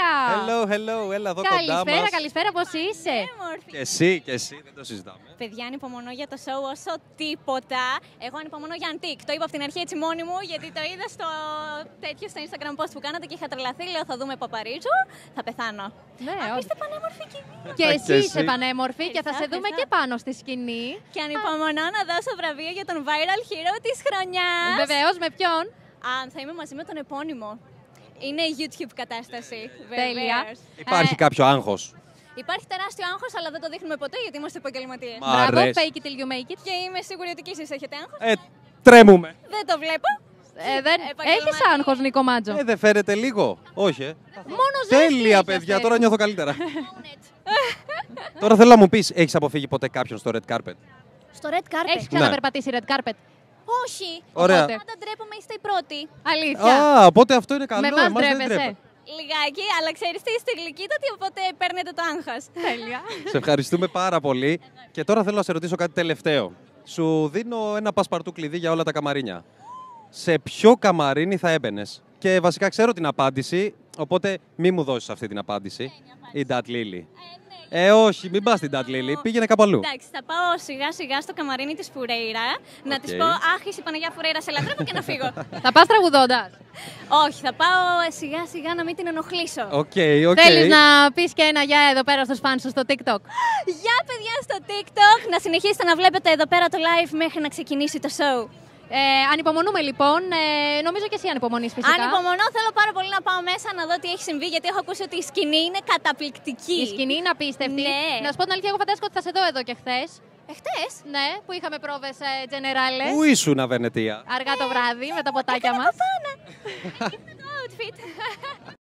Hello, έλα εδώ κοντά μας. Καλησπέρα, πώς είσαι? Και εσύ, δεν το συζητάμε. Παιδιά, ανυπομονώ για το show όσο τίποτα. Εγώ ανυπομονώ για Antique. Το είπα από την αρχή έτσι μόνη μου, γιατί το είδα στο Instagram post που κάνατε και είχα τρελαθεί. Λέω θα δούμε Παπαρίζου, θα πεθάνω. Ναι, είστε πανέμορφη κι και εσύ είσαι πανέμορφη και θα σε δούμε και πάνω στη σκηνή. Και ανυπομονώ να δώσω βραβείο για τον Viral Hero της χρονιάς. Βεβαίως, με ποιον? Θα είμαι μαζί με τον επώνυμο. Είναι YouTube κατάσταση. Τέλεια. Υπάρχει κάποιο άγχος? Υπάρχει τεράστιο άγχος, αλλά δεν το δείχνουμε ποτέ γιατί είμαστε επαγγελματίες. Μπράβο, fake it till you make it. Και είμαι σίγουρη ότι και εσείς έχετε άγχος. Τρέμουμε. Δεν το βλέπω. Έχεις άγχος, Νίκο Μάτζο? Δεν φέρετε λίγο? Όχι, Μόνο ζέστη. Τέλεια, παιδιά, τώρα νιώθω καλύτερα. Τώρα θέλω να μου πεις, έχεις αποφύγει ποτέ κάποιον στο red carpet? Στο red carpet. Έχεις ξαναπερπατήσει red carpet? Όχι. Ωραία. Πάντα ντρέπομαι, είστε οι πρώτοι. Αλήθεια. Οπότε αυτό είναι καλό. Με εμάς εμάς δεν ντρέπεσαι? ντρέπεται. Λιγάκι, αλλά ξέρεις τι, είστε γλυκύτατοι, οπότε παίρνετε το άγχος. Τέλεια. Σε ευχαριστούμε πάρα πολύ. Και τώρα θέλω να σε ρωτήσω κάτι τελευταίο. Σου δίνω ένα πασπαρτού κλειδί για όλα τα καμαρίνια. Σε ποιο καμαρίνι θα έμπαινες? Και βασικά ξέρω την απάντηση, οπότε μη μου δώσεις αυτή την απάντηση. Η Ντατ Λίλι. Όχι, μην πας στην Ντατ Λίλι, πήγαινε κάπου αλλού. Εντάξει, θα πάω σιγά σιγά στο καμαρίνι της Φουρέιρα, να της πω αχ, είσαι η Παναγιά Φουρέιρα, σε λατρεύω και να φύγω. Θα πας τραγουδώντας? Όχι, θα πάω σιγά σιγά να μην την ενοχλήσω. Οκ. Θέλεις να πεις και ένα γεια εδώ πέρα στους φανς σου στο TikTok? Γεια παιδιά στο TikTok, να συνεχίσετε να βλέπετε εδώ πέρα το live μέχρι να ξεκινήσει το show. Ανυπομονούμε λοιπόν. Νομίζω και εσύ ανυπομονείς φυσικά. Ανυπομονώ, θέλω πάρα πολύ να πάω μέσα να δω τι έχει συμβεί, γιατί έχω ακούσει ότι η σκηνή είναι καταπληκτική. Η σκηνή είναι απίστευτη. Ναι. Να σου πω την αλήθεια, εγώ φαντάστηκα ότι θα σε δω εδώ και χθες. Χτες? Ναι, που είχαμε πρόβες Generale. Πού ήσουν, Βενετία? Αργά το βράδυ με τα ποτάκια μας. Ήμουν το outfit.